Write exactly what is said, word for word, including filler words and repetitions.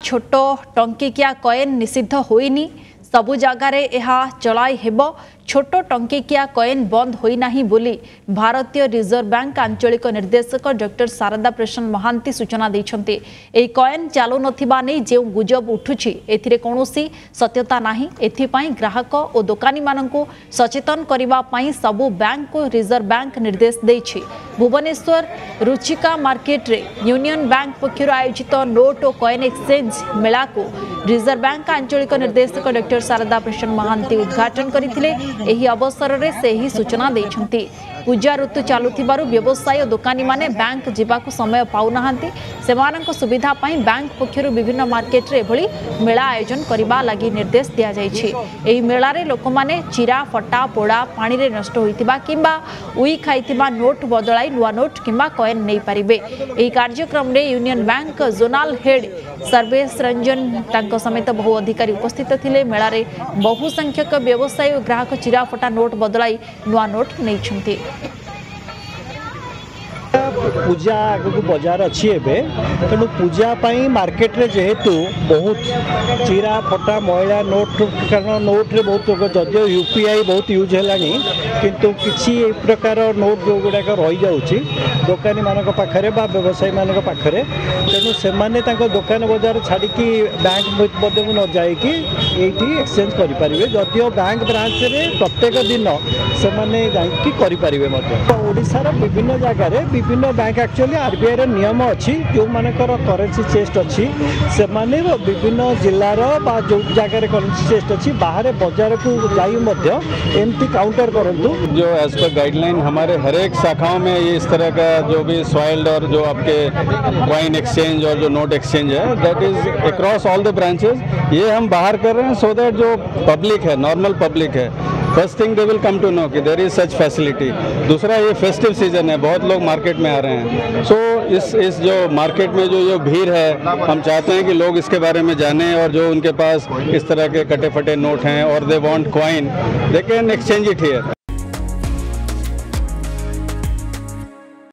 छोट टंकिकिया कॉइन निषिद्ध होइनी सबु जगार यह चलाई हेब छोट टंकिकिया कॉइन बंद होइना बोली भारतीय रिजर्व बैंक आंचलिक निर्देशक डॉक्टर शारदा प्रसन्न महांती सूचना देइछन्ते। एई कॉइन चालू नथिबा नै जे गुजब उठुछि एथिरे कोनोसी सत्यता नाही। एथिपाई ग्राहक और दोकानी माननकु सचेतन करिबा पाई सबु बैंक को रिजर्व बैंक निर्देश देइछि। भुवनेश्वर रुचिका मार्केट रे यूनियन बैंक पक्षर आयोजित नोट और कॉइन एक्सचेंज मेला को रिजर्व बैंक आंचलिक निर्देशक डॉक्टर शारदा प्रसन्न महांती उद्घाटन करथिले। एही अवसर रे से ही सूचना देइछन्ती। पूजा ऋतु चलुथिबारु व्यवसायी और दोकानी माने बैंक जीवाकु समय पाउ नाहांती। सेमानक सुविधा पाई बैंक पक्षरु विभिन्न मार्केट रे एभली मेला आयोजन करिबा लागि निर्देश दिया जाइछि। एही मेला रे लोकमाने चिरा फटा पोड़ा पानी रे नष्ट होइतिबा किंबा उई खाइतिबा नोट बदलाई नुआ नोट किंबा कॉइन नै पारिबे। एही कार्यक्रम रे union bank zonal head Sarvesh Ranjan तांको समेत बहु अधिकारी उपस्थित थिले। मेला रे बहु संख्यक व्यवसायी और ग्राहक चिरा फटा नोट बदलाई नुआ नोट नैछन्ती। पूजा आगु बजार अच्छी एवं तेणु पूजा मार्केट रे जेहेतु बहुत चिरा फटा मैला नोट कारण नोट रे बहुत जदिव यूपीआई बहुत यूज है किंतु किसी प्रकार नोट जो गुड़ाक रही जाऊँगी दोकानी मानक पाखरे बा व्यवसायी मानक पाखरे तेणु से माने दोकान बजार छाड़ी बैंक मध्य न जाइकी ये एक्सचेंज करेंगे जदिव बैंक ब्रांच रे प्रत्येक दिन से माने जाइकी करेंगे ओडिशार विभिन्न जगार विभिन्न बैंक एक्चुअली आरबीआई रो नियम अच्छी जो मानकर करेंसी चेस्ट अच्छी से माने विभिन्न जिलार बा जो जगह करेंसी चेस्ट अच्छी बाहर बाजार को जाई मध्य एमती काउंटर करंतु जो एज पर गाइडलाइन हमारे हर एक शाखाओं में ये इस तरह का जो भी सॉइल्ड और जो आपके कॉइन एक्सचेंज और जो नोट एक्सचेंज है that is across all the branches ये हम बाहर कर रहे हैं सो दैट जो पब्लिक है नॉर्मल पब्लिक है first thing they will come to know कि देयर इज सच फैसिलिटी। दूसरा ये फेस्टिव सीजन है बहुत लोग मार्केट में आ रहे हैं सो so, इस इस जो मार्केट में जो जो भीड़ है हम चाहते हैं कि लोग इसके बारे में जानें और जो उनके पास इस तरह के कटे फटे नोट हैं और they want coin they can exchange it here.